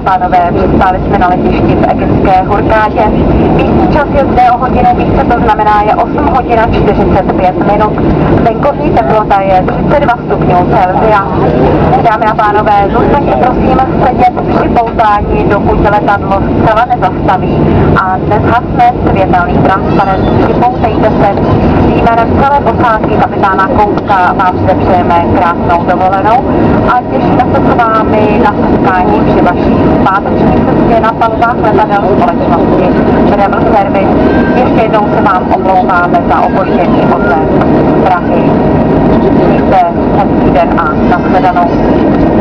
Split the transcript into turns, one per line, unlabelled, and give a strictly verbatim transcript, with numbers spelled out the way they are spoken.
pánové, přistáli jsme na letišti v Egyptské Hurghádě. Místní čas je zde o hodinu více, to znamená je osm hodin a čtyřicet pět minut. Venkovní teplota je třicet dva stupňů Celsia. Dámy a pánové, zůstaňte prosím sedět při poutání, dokud letadlo zcela nezastaví a nezhasne světelný transparent. Připoutejte se. Jménem celé posádky kapitána Kouska vám zde přejeme krásnou dovolenou a těšíme se s vámi na setkání při vaší páteční cestě na palubách letadel společnosti Travel Service. Ještě jednou se vám omlouváme za opoždění od té Prahy. Mějte hezký den a nashledanou.